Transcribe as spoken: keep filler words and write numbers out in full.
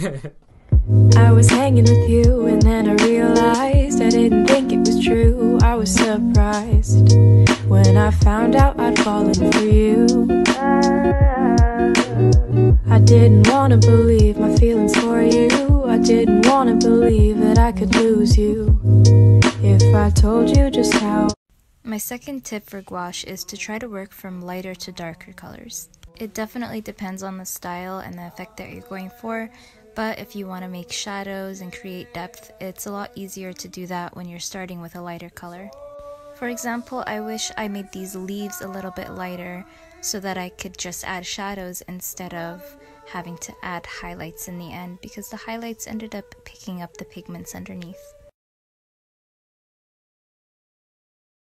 I was hanging with you and then I realized I didn't think it was true. I was surprised when I found out I'd fallen for you. I didn't want to believe my feelings for you. I didn't want to believe that I could lose you if I told you just how. My second tip for gouache is to try to work from lighter to darker colors. It definitely depends on the style and the effect that you're going for, but if you want to make shadows and create depth, it's a lot easier to do that when you're starting with a lighter color. For example, I wish I made these leaves a little bit lighter so that I could just add shadows instead of having to add highlights in the end, because the highlights ended up picking up the pigments underneath.